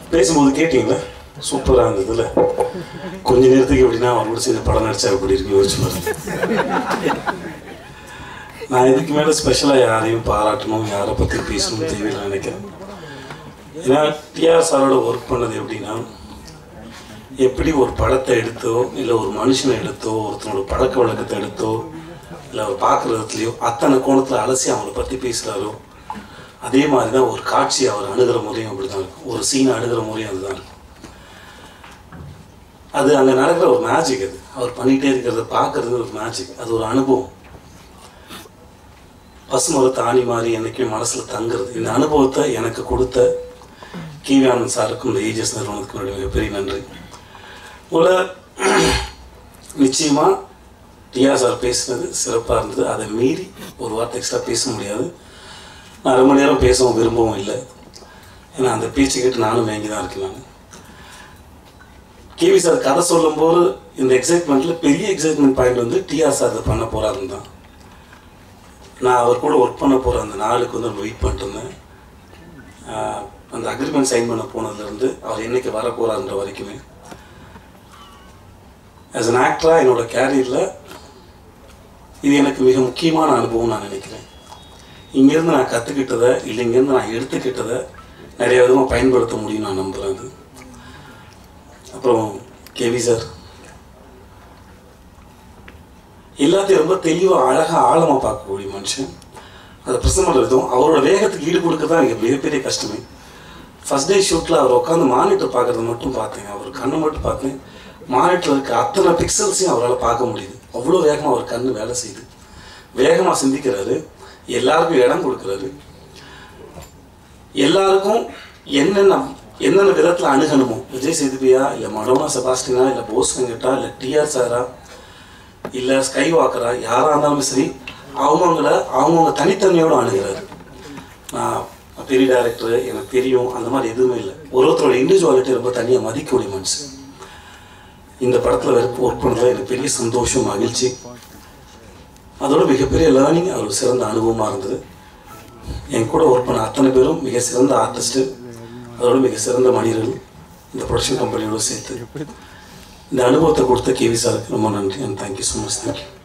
பேசும்போது கேட்டிங்களா சூப்பராக இருந்ததுல கொஞ்ச நேரத்துக்கு எப்படின்னா அவர் கூட சேர்ந்து படம் நடிச்சா எப்படி இருக்கு யோசிச்சு பாருங்க. நான் இதுக்கு மேலே ஸ்பெஷலாக யாரையும் பாராட்டணும் யாரை பற்றி பேசணும் தேவையில்லை நினைக்கிறேன். ஏன்னா டிஆர் சாரோட ஒர்க் பண்ணது எப்படின்னா எப்படி ஒரு படத்தை எடுத்தோ இல்லை ஒரு மனுஷனை எடுத்தோ ஒருத்தனோட பழக்க வழக்கத்தை எடுத்தோ இல்லை அவர் பார்க்குற இடத்துலையோ அத்தனை கோணத்தில் அலசி அவங்கள பற்றி பேசுகிறாரோ அதே மாதிரி தான் ஒரு காட்சி அவர் அணுகிற முறையும் அப்படி தான் இருக்கும். ஒரு சீனை அணுகிற முறையும் அதுதான் இருக்கும். அது அங்கே நடக்கிற ஒரு மேஜிக். அது அவர் பண்ணிகிட்டே இருக்கிறத பார்க்குறது ஒரு மேஜிக். அது ஒரு அனுபவம். பசுமரத்தை ஆணி மாதிரி என்றைக்குமே மனசில் தங்குறது. இந்த அனுபவத்தை எனக்கு கொடுத்த ஆனந்த் சாருக்கும் இந்த AGS நிறுவனத்துக்கு என்னுடைய மிகப்பெரிய நன்றி. நிச்சயமாக டிஆர் சார் பேசுனது சிறப்பாக இருந்தது. அதை மீறி ஒரு வார்த்தை எக்ஸ்ட்ரா பேச முடியாது. நான் ரொம்ப நேரம் பேசவும் விரும்பவும் இல்லை. ஏன்னா அந்த பேச்சு கேட்டு நானும் வாங்கி தான் இருக்கேன். நான் சார் கதை சொல்லும்போது இந்த எக்ஸைட்மெண்ட்டில் பெரிய எக்ஸைட்மெண்ட் பாயிண்ட் வந்து டிஆர் சார் அதை பண்ண போகிறாருன்னு தான். நான் அவர் கூட ஒர்க் பண்ண போகிற அந்த நாளுக்கு வந்து நம்ம வெயிட் பண்ணிட்டு இருந்தேன். அந்த அக்ரிமெண்ட் சைன் பண்ண போனதுலேருந்து அவர் என்றைக்கு வர போகிறாருன்ற வரைக்குமே ஆஸ் அன் ஆக்டராக என்னோட கேரியரில் இது எனக்கு மிக முக்கியமான அனுபவம் நான் நினைக்கிறேன். இங்கேருந்து நான் கற்றுக்கிட்டதை இல்லை இங்கேருந்து நான் எடுத்துக்கிட்டதை நிறைய விதமாக பயன்படுத்த முடியும் நான் நம்புகிறேன். அது அப்புறம் சார் எல்லாத்தையும் ரொம்ப தெளிவாக அழகாக ஆழமாக பார்க்கக்கூடிய மனுஷன். அதை ப்ரெசென்ட் பண்ணுற விதம் அவரோட வேகத்துக்கு ஈடு கொடுக்க தான் எனக்கு மிகப்பெரிய கஷ்டமே. ஃபஸ்ட் டே ஷூட்டில் அவர் உட்காந்து மானிட்டர் பார்க்குறத மட்டும் பார்த்தேன். அவர் கண்ணை மட்டும் பார்த்தேன். மானிட்டரில் இருக்க அத்தனை பிக்சல்ஸையும் அவரால் பார்க்க முடியுது. அவ்வளோ வேகமாக அவர் கண் வேலை செய்யுது. வேகமாக சிந்திக்கிறாரு. எல்லாருக்கும் இடம் கொடுக்குறாரு. எல்லாருக்கும் என்னென்ன விதத்தில் அணுகணுமோ விஜய் சேதுபியா இல்லை மடோனா செபாஸ்டினா இல்லை போஸ் வெங்கட்டா இல்லை டிஆர் சாரா இல்லை ஸ்கை வாக்கரா யாராக இருந்தாலும் சரி அவங்கவுங்க தனித்தன்மையோடு அணுகிறாரு. நான் பெரிய டைரக்டர் எனக்கு தெரியும் அந்த மாதிரி எதுவுமே இல்லை. ஒருத்தரோட இண்டிவிஜுவாலிட்டி ரொம்ப தனியாக மதிக்கக்கூடிய மனுஷன். இந்த படத்தில் ஒர்க் பண்ணுறதுல எனக்கு பெரிய சந்தோஷம் மகிழ்ச்சி. அதோட மிகப்பெரிய லேர்னிங் அவர் சிறந்த அனுபவமாக இருந்தது. என் கூட ஒர்க் பண்ண அத்தனை பேரும் மிக சிறந்த ஆர்டிஸ்ட்டு, அதோட மிக சிறந்த மனிதர்கள் இந்த ப்ரொடக்ஷன் கம்பெனியோடு சேர்த்து இந்த அனுபவத்தை கொடுத்த சாருக்கு ரொம்ப நன்றி. And thank you so much. Thank you.